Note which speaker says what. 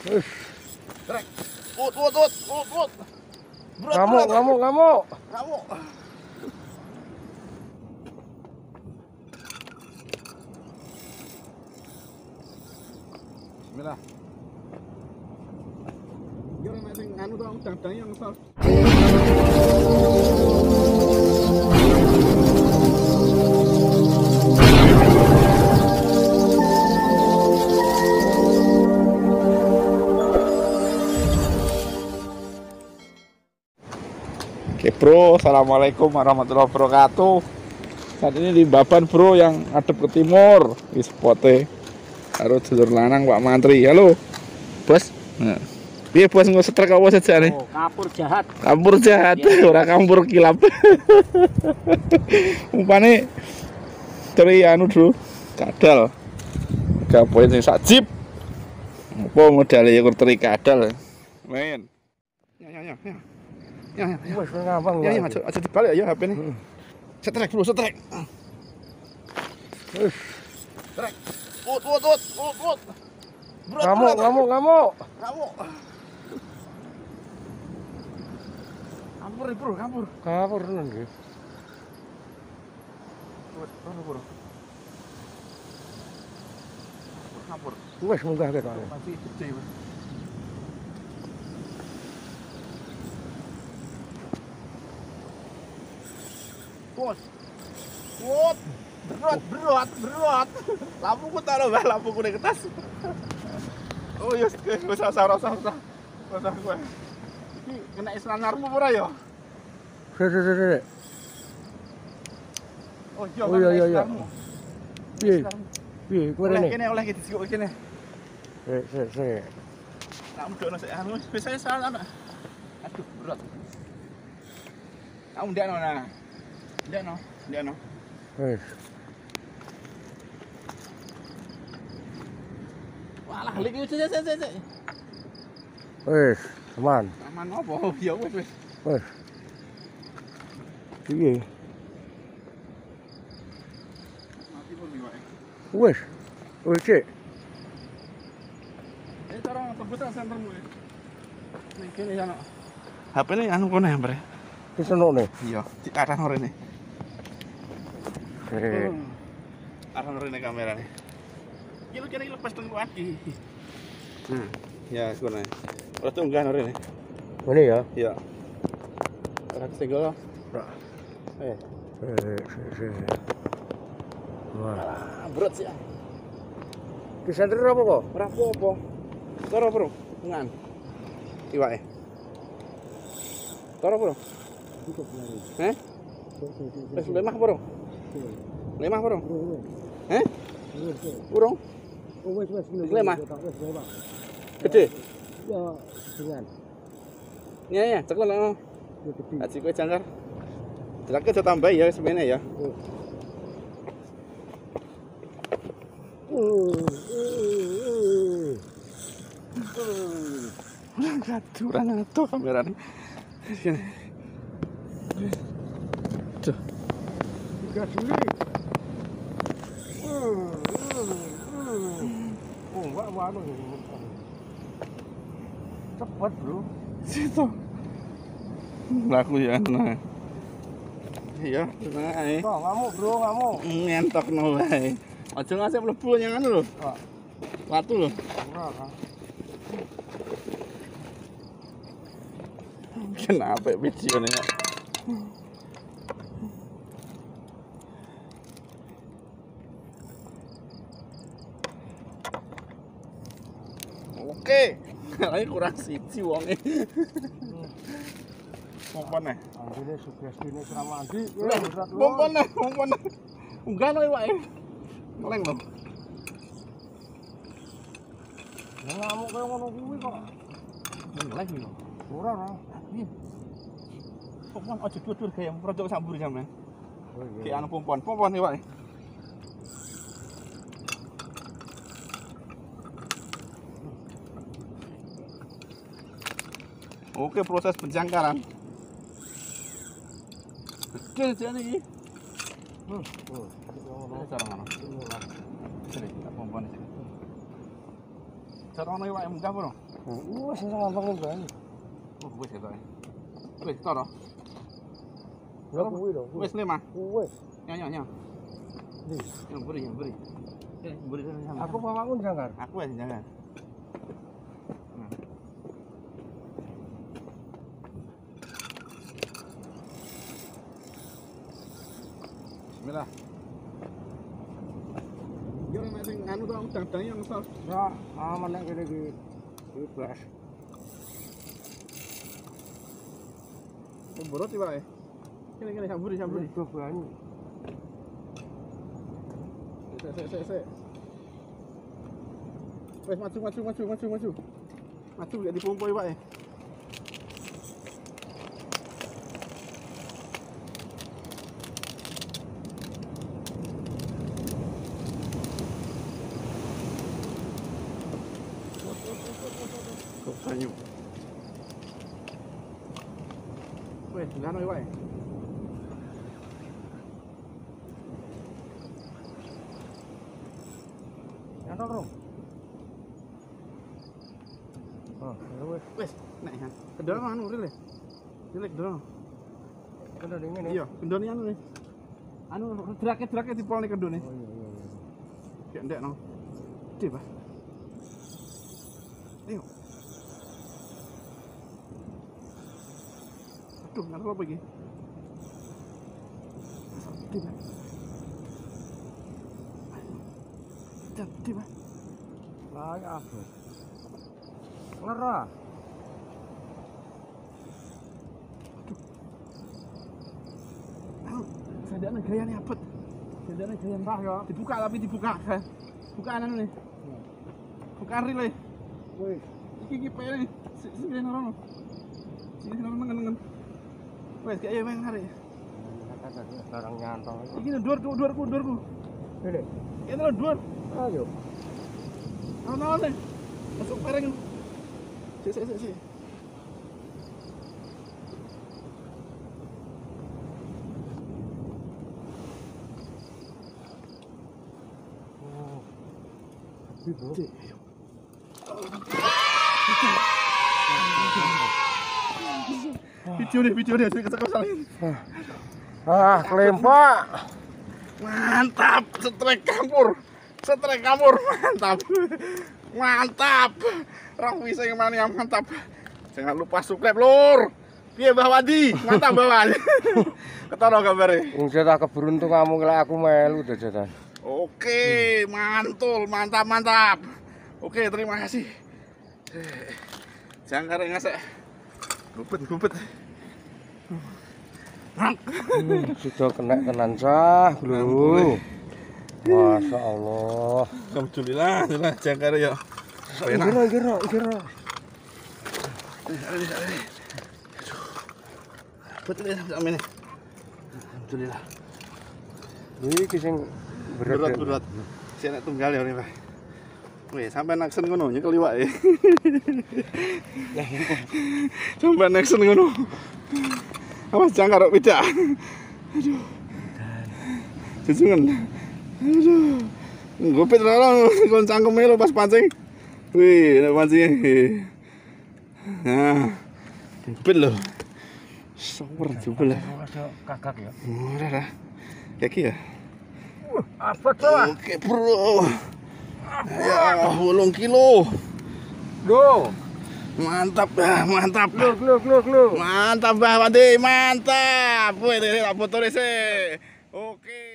Speaker 1: Trek. Ut.
Speaker 2: Ngamuk.
Speaker 1: Ngamuk. Bismillah. Yo nek sing anu to udang-udang yang ngesel. Oke bro, assalamualaikum warahmatullahi wabarakatuh. Saat ini di Baban bro yang adep ke timur. Di spotnya harus dulur lanang Pak Mantri. Halo bos. Nah, piye bos nggak setrek apa saja nih?
Speaker 2: Oh, kapur jahat.
Speaker 1: Kampur jahat, ya. Ora kampur kilap. Umpane dari anu bro, kadal. Gapoe sing sak jip. Apa modalnya ya teri kadal. Men. Ya.
Speaker 2: Wes ngambang.
Speaker 1: Ya, aja dibalik ya HP ini. Setrek bro, setrek. Setrek. Ut.
Speaker 2: Ngamuk.
Speaker 1: Kampur.
Speaker 2: Kapur tenan nggih.
Speaker 1: Bro. Kampur.
Speaker 2: Wes munggah ketok.
Speaker 1: Masih gede, Mas. Bos. Berat. Lampuku taruh bah, lampuku di kertas. Oh yes, usah. Usah gue. Ini kena islanarmu ora ya?
Speaker 2: Sik.
Speaker 1: Oh iya.
Speaker 2: Oh, iya. Piye kurene?
Speaker 1: Oleh iki disikok kene.
Speaker 2: Sik.
Speaker 1: Tak mudokno sik anu biasanya salah anak. Aduh, berat. Kamu ndekno nah. Ndekno.
Speaker 2: Wes.
Speaker 1: Walah, lagi sik.
Speaker 2: Wes, aman.
Speaker 1: Aman opo? Ya wis.
Speaker 2: Wes. Piye?
Speaker 1: Mati pun iki wae.
Speaker 2: Wes. Cek.
Speaker 1: Cara tebusan sentermu. Ning kene ya. HP ini anu kono ya, Bre.
Speaker 2: Wis ono ne.
Speaker 1: Iya, di arah rene.
Speaker 2: Sik.
Speaker 1: Arah rene kamerane. Iki lu kene lepas tunggu lagi. Nah, ya kono. Ora tunggan rene.
Speaker 2: Ngene ya.
Speaker 1: Iya. Ora kesenggol.
Speaker 2: Sik. Wah.
Speaker 1: Berat sih.
Speaker 2: Disenter apa kok?
Speaker 1: Ora apa-apa. Toro, Bro. Ngan. Iwake. Toro, Bro. Heh? Wis lemah, Bro. Lemah, Bro. Heh? Burung.
Speaker 2: Wes.
Speaker 1: Lemah. Gede.
Speaker 2: Ya, dengan.
Speaker 1: Ya, cekel no.
Speaker 2: Gede.
Speaker 1: Aji kowe jangkar. Jelake aja tambah ya semene ya. Kurang atuh kamerane. Tuh.
Speaker 2: Gas dulu. Enggak anu. Cepat, Bro.
Speaker 1: Situ. Laku ya nah. Iya, tenang ae.
Speaker 2: Ngamuk, Bro, ngamuk.
Speaker 1: Ngentokno wae. Aja ngasih mlebu yang anu lho. Watu lho.
Speaker 2: Ora, Kak.
Speaker 1: Kenapa videonya ya? Oke. Lagi kurang siji wonge. Pompone.
Speaker 2: Andine sugestine Kramandi.
Speaker 1: Pompone. Enggak no iwake. Meleng lho.
Speaker 2: Ngamuk kaya ngono kuwi kok.
Speaker 1: Meleng lho.
Speaker 2: Ora.
Speaker 1: Iya. Pompon aja dur-dur gaya produk sambur sampean. Ki anu pompon iwake. Oke, proses penjangkaran. Gede jane iki. Cara ngono. Sini, tak pompon sini. Cara ngono iwake munggah, Bro.
Speaker 2: Wes gampang banget.
Speaker 1: Wis ketok. Wis toro.
Speaker 2: Lha kuwi lho.
Speaker 1: Wis 5.
Speaker 2: Wes.
Speaker 1: Nyo. Yang beri. Beri sama.
Speaker 2: Aku bapakku jangkar.
Speaker 1: Aku aja jangan. Bismillah. Yo nek sing anu to udang-udang yang ngesot.
Speaker 2: Ya, aman nek kene iki. Bebas.
Speaker 1: Borot iki wae. Kene samburi.
Speaker 2: Itu banyu.
Speaker 1: Sik. Wes maju. Maju gak dipompoi wae. Kok banyu. Wes, ngano wae.
Speaker 2: Nyantol, Bro. Oh, ya wes.
Speaker 1: Wes, nek kan. Kendor anu rile. Rile kendor.
Speaker 2: Kendor ngene.
Speaker 1: Iya, kendor anu nih. Anu drake dipolne kendor nih.
Speaker 2: Oh iya.
Speaker 1: Kayak ndek no. Gede, Pak. Ayo. Aduh, ngarep apa iki? Gede, Pak. Gede, Pak.
Speaker 2: Lah ya apa? Ngerah.
Speaker 1: Sadane gayane apet. Sadane gaya mbah ya. Dibuka kan. Bukaan anu nih. Bukaan rile.
Speaker 2: Wih,
Speaker 1: Iki pene. Sing rono. Sing rono nengen. Wes kayak meng hari.
Speaker 2: kata barang nyantol.
Speaker 1: Iki dhuwurku.
Speaker 2: Ini.
Speaker 1: Ini lho dhuwur.
Speaker 2: Ayo.
Speaker 1: Ono nih. Masuk pereng. Sik.
Speaker 2: Oh. Tapi bro.
Speaker 1: Video deh, kesel.
Speaker 2: Kelempak.
Speaker 1: Mantap, setrek campur, mantap. Rong bisa gimana yang mantap. Jangan lupa subscribe, Lur. Piye Mbah Wadi? Mantap Mbah Wadi. Ketara gambare.
Speaker 2: Wong tak keberuntunganmu lek aku melu dadan.
Speaker 1: Oke, mantul, mantap. Oke, terima kasih. Jangkar ngasek. Gubet.
Speaker 2: Sudah kena tenan sah, Bro. Masya Allah.
Speaker 1: Alhamdulillah, jangkar ya.
Speaker 2: Kira.
Speaker 1: Betul ya sama ini. Alhamdulillah.
Speaker 2: Iki sing
Speaker 1: Berat. Saya nak tunggal ya ini, Pak. Weh, sampai naksen ngono nyekel iwake. Sampai naksen ngono. Awas jangkar kok beda. Aduh. Jujungan. Aduh. Ngopet ora kon cangkeme lo pas pancing. Wih, nek pancing. Nah. Ngopet lo. Sower jebel.
Speaker 2: Kakak ya.
Speaker 1: Ora. Kaki ya.
Speaker 2: Apa tuh?
Speaker 1: Oke, Bro. Ya, 8 kilo.
Speaker 2: Go.
Speaker 1: Mantap.
Speaker 2: Gluk.
Speaker 1: Mantap, Mbah Wadi, mantap. Wih, tak foto deh. Oke.